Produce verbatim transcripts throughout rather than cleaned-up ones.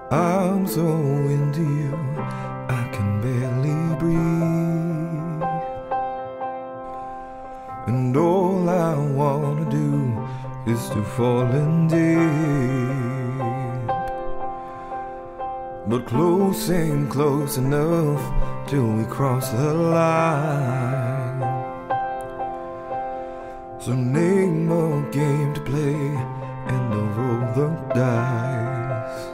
I'm so into you, I can barely breathe. And all I wanna do is to fall in deep. But close ain't close enough till we cross the line. So name a game to play and I'll roll the dice.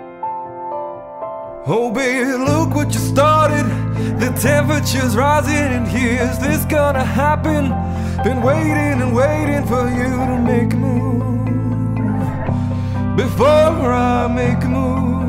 Oh baby, look what you started. The temperature's rising and here's this gonna happen. Been waiting and waiting for you to make a move before I make a move.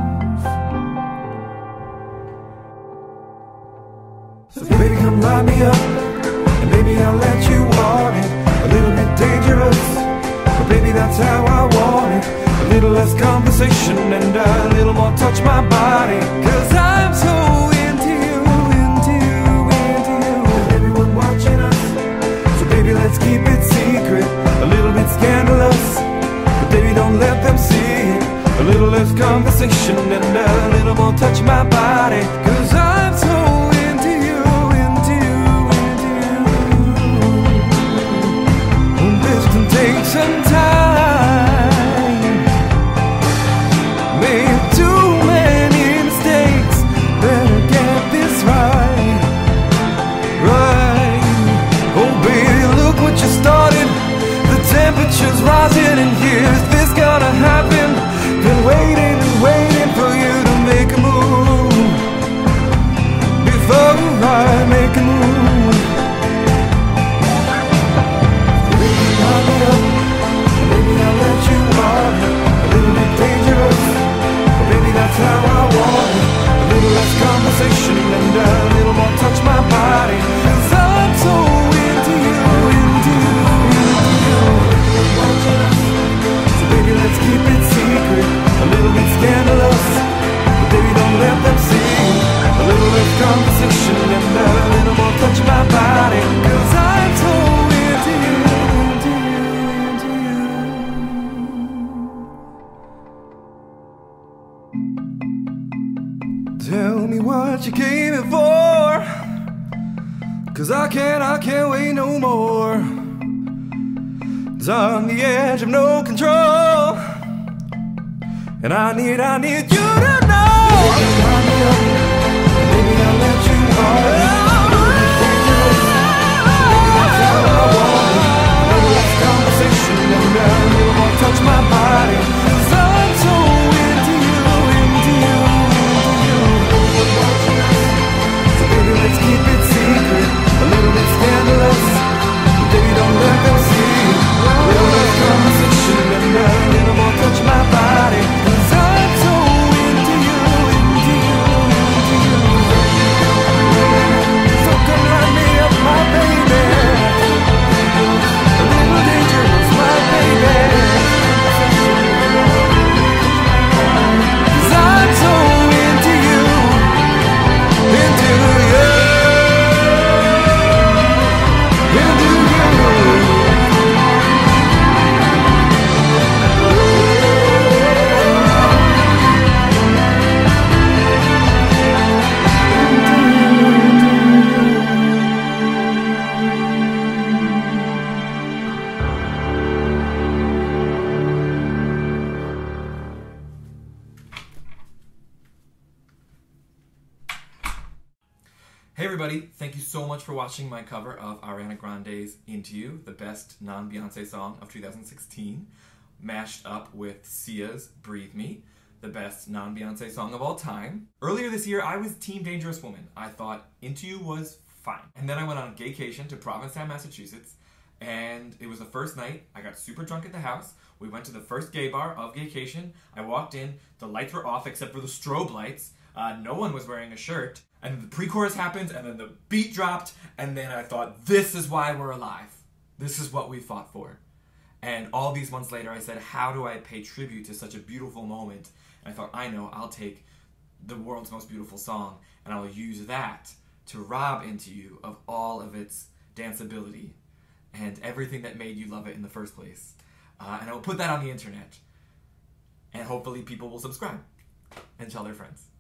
So baby, come line me up and maybe I'll let you want it. A little bit dangerous, but baby that's how I want it. A little less conversation and a little more touch my body. Cause I'm so into you, into you, into you. And everyone watching us, so baby let's keep it secret. A little bit scandalous, but baby don't let them see it. A little less conversation and a little more touch my body. Cause I'm so into you, into you, into you. This can take some time. Temperature's rising and here's this gonna happen. Been waiting and waiting for you to make a move before I make a move. Baby, line me up, maybe I'll let you on it. A little bit dangerous, but baby that's how I want it. A little less conversation and a little more touch my body. Cause I'm so into you, into you, into you. So baby let's keep it secret. A little bit scandalous, but baby don't let them see. A little less conversation and a little more touch my body. Cause I'm so into you, into you, into you. Tell me what you came here for. Cause I can't, I can't wait no more. It's on the edge of no control. And I need, I need you to know. Maybe I'll let you on it. Maybe that's how I want it. A little less conversation and a little more touch my body. Cause I'm so into you, into you, into you. So baby let's keep it secret. A little bit scandalous, but baby don't let them see. A little less conversation and a little more touch my body. Cause I'm so into you, into you, into you. So come line me up, my baby. A little dangerous, my baby. Cause I'm so into you, into you, into you. Hey everybody, thank you so much for watching my cover of Ariana Grande's Into You, the best non-Beyonce song of two thousand sixteen, mashed up with Sia's Breathe Me, the best non-Beyonce song of all time. Earlier this year, I was Team Dangerous Woman. I thought Into You was fine. And then I went on a gaycation to Provincetown, Massachusetts, and it was the first night. I got super drunk at the house. We went to the first gay bar of gaycation. I walked in, the lights were off except for the strobe lights. Uh, no one was wearing a shirt. And the pre-chorus happens, and then the beat dropped, and then I thought, this is why we're alive. This is what we fought for. And all these months later, I said, how do I pay tribute to such a beautiful moment? And I thought, I know, I'll take the world's most beautiful song, and I'll use that to rob Into You of all of its danceability and everything that made you love it in the first place. Uh, and I will put that on the internet. And hopefully people will subscribe. and tell their friends.